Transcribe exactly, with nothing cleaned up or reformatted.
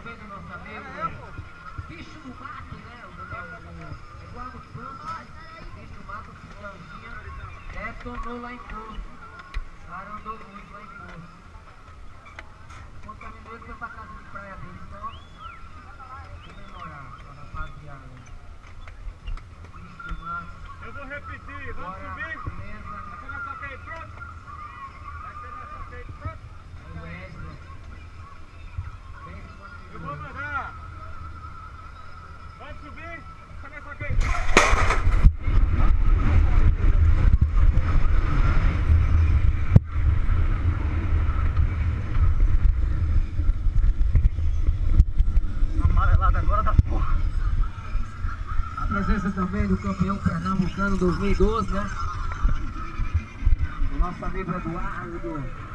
também do nosso amigo Bicho do Mato, né? O Eduardo Santos, Bicho do Mato, Fulaninha, detonou lá em Poço. O cara andou muito lá em Poço. Contaminou ele foi pra casa de praia dele, só comemorar a rapaziada. Bicho do Mato. Eu vou repetir, vamos Bora, subir? beleza? Vai ser nessa aqui, pronto? Vai ser nessa aqui, pronto? O Wesley. Eu vou mandar. Vamos subir? Vai ser nessa aqui. Amarelada agora da porra. A presença também do campeão pernambucano dois mil e doze, né? O nosso amigo Eduardo.